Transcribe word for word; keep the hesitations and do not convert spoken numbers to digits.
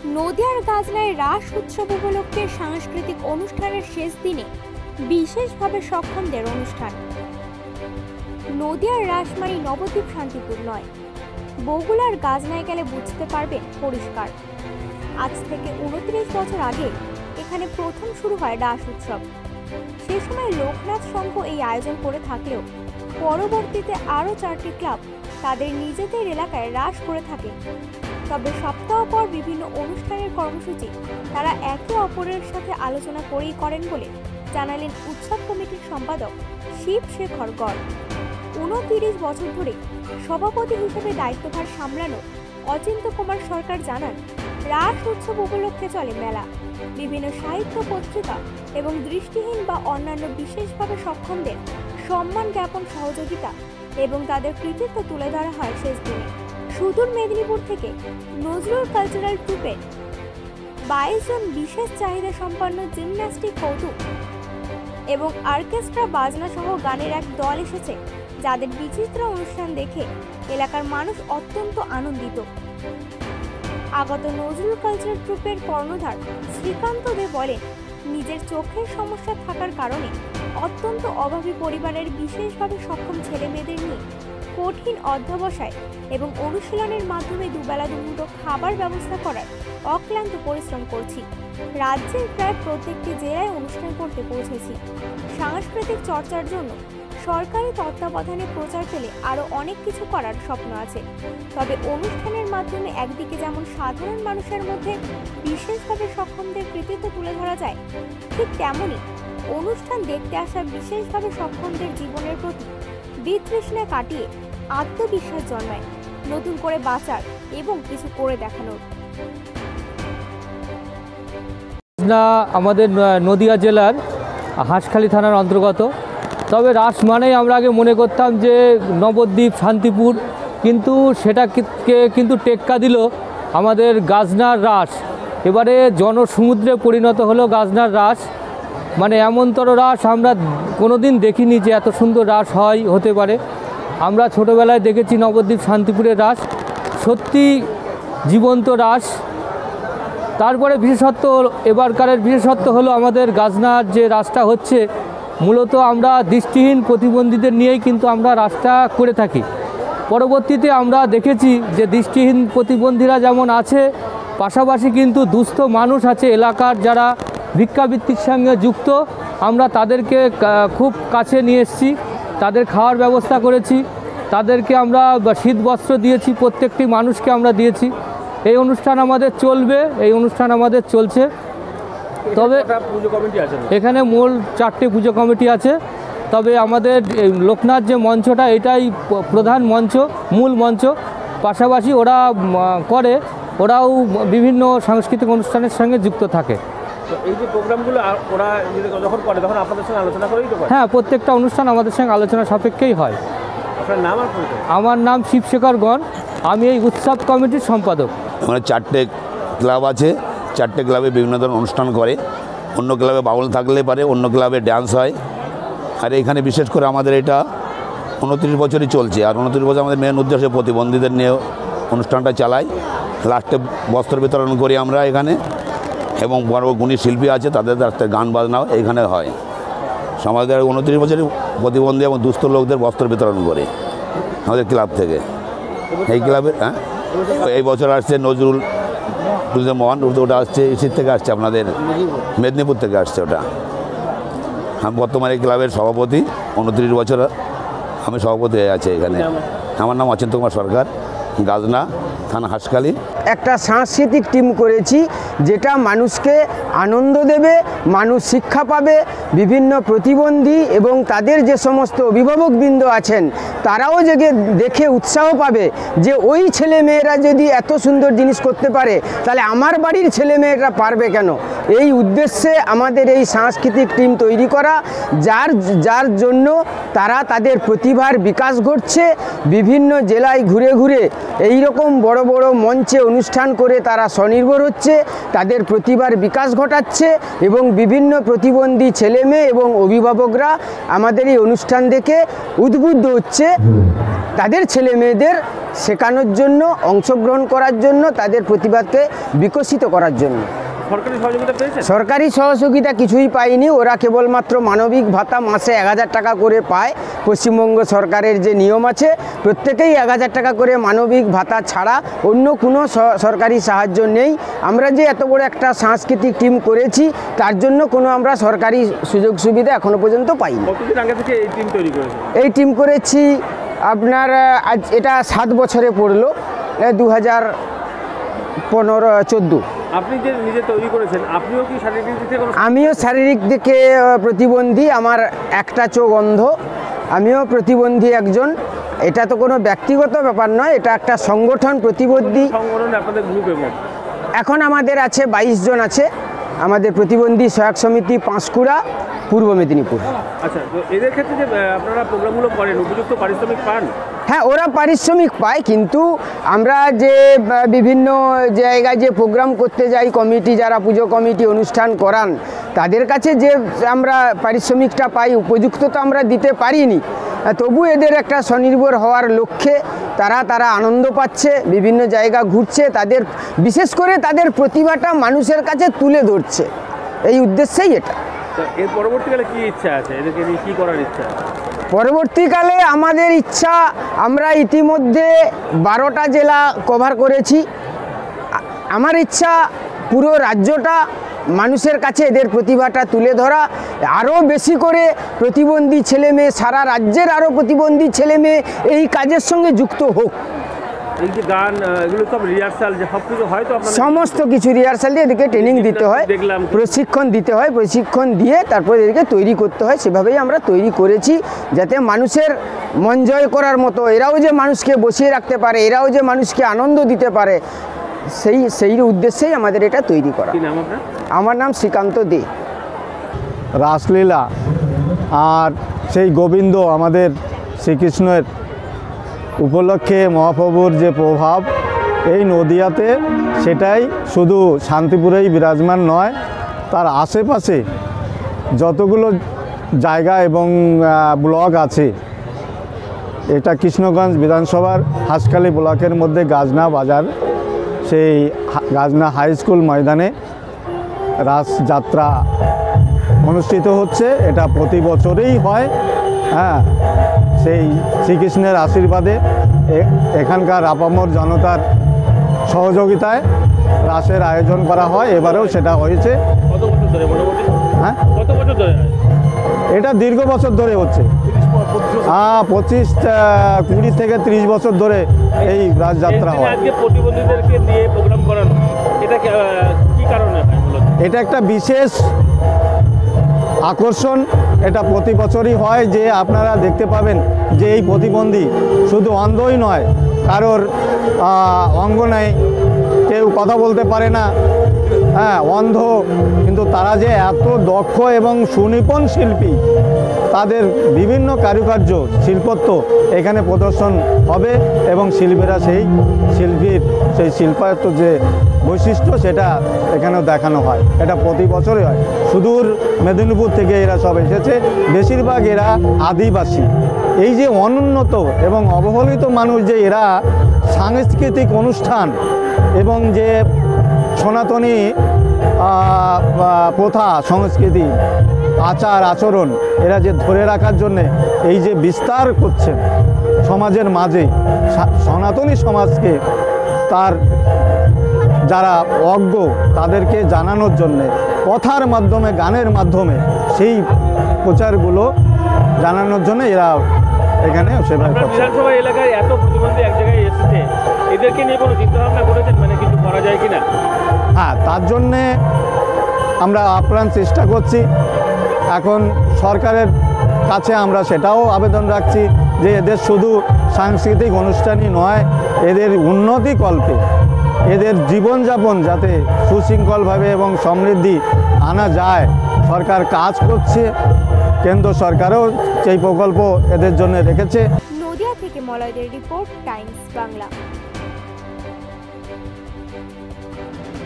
নদিয়ার গাজনায় রাস উৎসব উপলক্ষে সাংস্কৃতিক অনুষ্ঠানের শেষ দিনে বিশেষভাবে সক্ষমদের অনুষ্ঠান। নদিয়ার রাস মানে নবদ্বীপ শান্তিপুর নয়, বগুড়ার গাজনায় গেলে বুঝতে পারবেন পরিষ্কার। আজ থেকে উনত্রিশ বছর আগে এখানে প্রথম শুরু হয় রাস উৎসব। সে সময় লোকনাথ সংঘ এই আয়োজন করে থাকলেও পরবর্তীতে আরও চারটি ক্লাব তাদের নিজেদের এলাকায় রাস করে থাকে। তবে সপ্তাহ পর বিভিন্ন অনুষ্ঠানের কর্মসূচি তারা একে অপরের সাথে আলোচনা করেই করেন বলে জানালেন উৎসব কমিটির সম্পাদক শিব শেখর গড়। উনত্রিশ বছর ধরে সভাপতি হিসেবে দায়িত্বভার সামলানো অচিন্ত কুমার সরকার জানান, রাস উৎসব উপলক্ষে চলে মেলা, বিভিন্ন সাহিত্য পত্রিকা এবং দৃষ্টিহীন বা অন্যান্য বিশেষভাবে সক্ষমদের সম্মান জ্ঞাপন সহযোগিতা এবং তাদের কৃতিত্ব তুলে ধরা হয় শেষ দিনে। সুদূর মেদিনীপুর থেকে নজরুল কালচারাল ট্রুপের বাইশ জন বিশেষ চাহিদা সম্পন্ন জিমন্যাস্টিক কৌতুক এবং অর্কেস্ট্রা বাজনা সহ গানের এক দল এসেছে, যাদের বিচিত্র অনুষ্ঠান দেখে এলাকার মানুষ অত্যন্ত আনন্দিত। আগত নজরুল কালচারাল ট্রুপের কর্ণধার শ্রীকান্ত দে বলেন, নিজের চোখের সমস্যা থাকার কারণে অত্যন্ত অভাবী পরিবারের বিশেষভাবে সক্ষম ছেলে মেয়েদের নিয়ে কঠিন অধ্যবসায় এবং অনুশীলনের মাধ্যমে দুবেলা দুমুঠো খাবার ব্যবস্থা করার অক্লান্ত পরিশ্রম করছি। রাজ্যের প্রায় প্রত্যেকটি জেলায় অনুষ্ঠান করতে পৌঁছেছি। সাংস্কৃতিক চর্চার জন্য সরকারি তত্ত্বাবধানে প্রচার পেলে আরও অনেক কিছু করার স্বপ্ন আছে। তবে অনুষ্ঠানের মাধ্যমে একদিকে যেমন সাধারণ মানুষের মধ্যে বিশেষভাবে সক্ষমদের কৃতিত্ব তুলে ধরা যায়, ঠিক তেমনই অনুষ্ঠান দেখতে আসা বিশেষভাবে সক্ষমদের জীবনের প্রতি বিতৃষ্ণা কাটিয়ে আত্মবিশ্বাস জন্মায়, নতুন করে বাঁচার এবং কিছু করে দেখানোর। আমাদের নদিয়া জেলার হাঁসখালি থানার অন্তর্গত। তবে রাস মানেই আমরা আগে মনে করতাম যে নবদ্বীপ শান্তিপুর, কিন্তু সেটাকে কিন্তু টেক্কা দিল আমাদের গাজনার রাস। এবারে জনসমুদ্রে পরিণত হলো গাজনার রাস। মানে এমনতর রাস আমরা কোনোদিন দেখিনি যে এত সুন্দর রাস হয় হতে পারে। আমরা ছোটোবেলায় দেখেছি নবদ্বীপ শান্তিপুরের রাস, সত্যি জীবন্ত রাস। তারপরে বিশেষত্ব এবারকারের বিশেষত্ব হলো আমাদের গাজনার যে রাসটা হচ্ছে, মূলত আমরা দৃষ্টিহীন প্রতিবন্ধীদের নিয়েই কিন্তু আমরা রাসটা করে থাকি। পরবর্তীতে আমরা দেখেছি যে দৃষ্টিহীন প্রতিবন্ধীরা যেমন আছে, পাশাপাশি কিন্তু দুস্থ মানুষ আছে এলাকার যারা ভিক্ষাবৃত্তির সঙ্গে যুক্ত। আমরা তাদেরকে খুব কাছে নিয়ে এসেছি, তাদের খাওয়ার ব্যবস্থা করেছি, তাদেরকে আমরা শীত বস্ত্র দিয়েছি, প্রত্যেকটি মানুষকে আমরা দিয়েছি। এই অনুষ্ঠান আমাদের চলবে, এই অনুষ্ঠান আমাদের চলছে। তবে এখানে মূল চারটে পুজো কমিটি আছে। তবে আমাদের লোকনাথ যে মঞ্চটা, এটাই প্রধান মঞ্চ, মূল মঞ্চ। পাশাপাশি ওরা করে, ওরাও বিভিন্ন সাংস্কৃতিক অনুষ্ঠানের সঙ্গে যুক্ত থাকে। এই যে প্রোগ্রামগুলো ওরা যখন করে তখন আপনাদের সঙ্গে আলোচনা করেই তো? হ্যাঁ, প্রত্যেকটা অনুষ্ঠান আমাদের সঙ্গে আলোচনা সাপেক্ষেই হয়। আপনার নাম আর পরিচয়? আমার নাম শিব শেখর গড়, আমি এই উৎসব কমিটির সম্পাদক। মানে চারটে ক্লাব আছে, চারটে ক্লাবে বিভিন্ন ধরনের অনুষ্ঠান করে। অন্য ক্লাবে বাউল থাকলে পারে, অন্য ক্লাবে ডান্স হয়। আর এখানে বিশেষ করে আমাদের এটা উনত্রিশ বছরই চলছে। আর উনত্রিশ বছর আমাদের মেন উদ্দেশ্য প্রতিবন্ধীদের নিয়ে অনুষ্ঠানটা চালাই। লাস্টে বস্ত্র বিতরণ করি আমরা এখানে, এবং বড় গুণী শিল্পী আছে, তাদের গান বাজনাও এইখানে হয়। সমাজের উনত্রিশ বছরই প্রতিবন্ধী এবং দুস্থ লোকদের বস্ত্র বিতরণ করে আমাদের ক্লাব থেকে। এই ক্লাবে হ্যাঁ এই বছর আসছে নজরুল মহান, ওটা আসছে ইসির থেকে আসছে, আপনাদের মেদিনীপুর থেকে আসছে ওটা। আমি বর্তমানে এই ক্লাবের সভাপতি, উনত্রিশ বছর আমি সভাপতি হয়ে আছি এখানে। আমার নাম অচিন্ত কুমার সরকার, গাজনা থানা হাঁসখালি। একটা সাংস্কৃতিক টিম করেছি যেটা মানুষকে আনন্দ দেবে, মানুষ শিক্ষা পাবে, বিভিন্ন প্রতিবন্ধী এবং তাদের যে সমস্ত অভিভাবকবৃন্দ আছেন তারাও জেগে দেখে উৎসাহ পাবে যে ওই ছেলে মেয়েরা যদি এত সুন্দর জিনিস করতে পারে, তাহলে আমার বাড়ির ছেলে মেয়েরা পারবে কেন। এই উদ্দেশ্যে আমাদের এই সাংস্কৃতিক টিম তৈরি করা, যার যার জন্য তারা তাদের প্রতিভার বিকাশ ঘটছে। বিভিন্ন জেলায় ঘুরে ঘুরে এই রকম বড় বড় মঞ্চে অনুষ্ঠান করে তারা স্বনির্ভর হচ্ছে, তাদের প্রতিভার বিকাশ ঘটাচ্ছে এবং বিভিন্ন প্রতিবন্ধী ছেলেমেয়ে এবং অভিভাবকরা আমাদের এই অনুষ্ঠান দেখে উদ্বুদ্ধ হচ্ছে। তাদের ছেলে মেয়েদের শেখানোর জন্য, অংশগ্রহণ করার জন্য, তাদের প্রতিভাকে বিকশিত করার জন্য। সরকারি সহযোগিতা পেয়েছে? সরকারি সহযোগিতা কিছুই পায়নি, ওরা কেবলমাত্র মানবিক ভাতা মাসে এক হাজার টাকা করে পায়। পশ্চিমবঙ্গ সরকারের যে নিয়ম আছে, প্রত্যেকেই এক হাজার টাকা করে মানবিক ভাতা ছাড়া অন্য কোনো সরকারি সাহায্য নেই। আমরা যে এত বড় একটা সাংস্কৃতিক টিম করেছি, তার জন্য কোনো আমরা সরকারি সুযোগ সুবিধা এখনো পর্যন্ত পাইনি। কতদিন আগে থেকে এই টিম তৈরি করেছে? এই টিম করেছি আপনার আজ এটা সাত বছরে পড়লো, দু হাজার পনেরো চোদ্দো। আপনি যে নিজে তৈরি করেছেন, আপনিও কি শারীরিক দিক থেকে? আমিও শারীরিক দিকে প্রতিবন্ধী, আমার একটা চোখ অন্ধ, আমিও প্রতিবন্ধী একজন। এটা তো কোনো ব্যক্তিগত ব্যাপার নয়, এটা একটা সংগঠন। প্রতিবন্ধী সংগঠন আপনাদের গ্রুপ এবং এখন আমাদের আছে বাইশ জন আছে আমাদের প্রতিবন্ধী সহায়ক সমিতি, পাঁশকুড়া, পূর্ব মেদিনীপুর। আচ্ছা, তো এদের ক্ষেত্রে যে আপনারা প্রোগ্রামগুলো করেন, উপযুক্ত পারিশ্রমিক পান? হ্যাঁ, ওরা পারিশ্রমিক পায়, কিন্তু আমরা যে বিভিন্ন জায়গায় যে প্রোগ্রাম করতে যাই, কমিটি যারা পুজো কমিটি অনুষ্ঠান করান, তাদের কাছে যে আমরা পারিশ্রমিকটা পাই, উপযুক্ত তো আমরা দিতে পারিনি। তবু এদের একটা স্বনির্ভর হওয়ার লক্ষ্যে তারা তারা আনন্দ পাচ্ছে, বিভিন্ন জায়গা ঘুরছে, তাদের বিশেষ করে তাদের প্রতিভাটা মানুষের কাছে তুলে ধরছে, এই উদ্দেশ্যেই এটা। এর পরবর্তীকালে কি ইচ্ছা আছে, এদেরকে নিয়ে কী করার ইচ্ছা? পরবর্তীকালে আমাদের ইচ্ছা, আমরা ইতিমধ্যে বারোটা জেলা কভার করেছি। আমার ইচ্ছা পুরো রাজ্যটা মানুষের কাছে এদের প্রতিভাটা তুলে ধরা, আরও বেশি করে প্রতিবন্ধী ছেলে মেয়ে, সারা রাজ্যের আরও প্রতিবন্ধী ছেলে মেয়ে এই কাজের সঙ্গে যুক্ত হোক। এই যে গান, এগুলো সব রিহার্সাল যে সব কিছু হয় তো? সমস্ত কিছু রিহার্সাল দিয়ে এদেরকে ট্রেনিং দিতে হয়, প্রশিক্ষণ দিতে হয়, প্রশিক্ষণ দিয়ে তারপর এদেরকে তৈরি করতে হয়। সেভাবেই আমরা তৈরি করেছি, যাতে মানুষের মন জয় করার মতো, এরাও যে মানুষকে বসিয়ে রাখতে পারে, এরাও যে মানুষকে আনন্দ দিতে পারে, সেই সেই উদ্দেশ্যেই আমাদের এটা তৈরি করা। কি নাম আপনার? আমার নাম শ্রীকান্ত দে। রাসলীলা আর সেই গোবিন্দ আমাদের শ্রীকৃষ্ণের উপলক্ষে মহাপ্রভুর যে প্রভাব এই নদিয়াতে, সেটাই শুধু শান্তিপুরেই বিরাজমান নয়, তার আশেপাশে যতগুলো জায়গা এবং ব্লক আছে, এটা কৃষ্ণগঞ্জ বিধানসভার হাঁসখালি ব্লকের মধ্যে গাজনা বাজার, সেই গাজনা হাই স্কুল ময়দানে রাসযাত্রা অনুষ্ঠিত হচ্ছে। এটা প্রতি বছরেই হয়। হ্যাঁ, সেই শ্রীকৃষ্ণের আশীর্বাদে, এখানকার আপামর জনতার সহযোগিতায় রাসের আয়োজন করা হয়। এবারেও সেটা হয়েছে। কত বছর ধরে মোটামুটি? হ্যাঁ, কত বছর ধরে? এটা দীর্ঘ বছর ধরে হচ্ছে। হ্যাঁ, পঁচিশ কুড়ি থেকে ত্রিশ বছর ধরে এই রাসযাত্রা হয়। আজকে প্রতিবন্ধীদেরকে নিয়ে প্রোগ্রাম করানো, এটা কি কারণে? এটা একটা বিশেষ আকর্ষণ। এটা প্রতি বছরই হয়, যে আপনারা দেখতে পাবেন যে এই প্রতিবন্ধী শুধু অন্ধই নয়, কারোর অঙ্গ নেই, কেউ কথা বলতে পারে না, হ্যাঁ অন্ধ, কিন্তু তারা যে এত দক্ষ এবং সুনিপুণ শিল্পী, তাদের বিভিন্ন কারুকার্য শিল্পত্ব এখানে প্রদর্শন হবে এবং শিল্পীরা সেই শিল্পীর সেই শিল্পায়ত্ত যে বৈশিষ্ট্য সেটা এখানেও দেখানো হয়। এটা প্রতি বছরই হয়। সুদূর মেদিনীপুর থেকে এরা সব এসেছে, বেশিরভাগ এরা আদিবাসী। এই যে অনুন্নত এবং অবহেলিত মানুষ, যে এরা সাংস্কৃতিক অনুষ্ঠান এবং যে সনাতনী প্রথা সংস্কৃতি আচার আচরণ এরা যে ধরে রাখার জন্যে এই যে বিস্তার করছেন সমাজের মাঝে, সনাতনী সমাজকে তার যারা অজ্ঞ তাদেরকে জানানোর জন্যে কথার মাধ্যমে, গানের মাধ্যমে সেই প্রচারগুলো জানানোর জন্য এরা এখানে সেবা করছে। বিধানসভা এলাকায় এত প্রতিবন্ধী এক জায়গায় এসেছে, এদেরকে নিয়ে কোনো চিন্তাভাবনা করেছেন, মানে কিছু করা যায় কিনা? হ্যাঁ, তার জন্যে আমরা আপ্রাণ চেষ্টা করছি। এখন সরকারের কাছে আমরা সেটাও আবেদন রাখছি যে এদের শুধু সাংস্কৃতিক অনুষ্ঠানই নয়, এদের উন্নতি কল্পে, এদের জীবনযাপন যাতে সুশৃঙ্খলভাবে এবং সমৃদ্ধি আনা যায়, সরকার কাজ করছে। কেন্দ্র সরকারও সেই প্রকল্প এদের জন্য রেখেছে। নদিয়া থেকে মলয়দের রিপোর্ট, টাইমস বাংলা।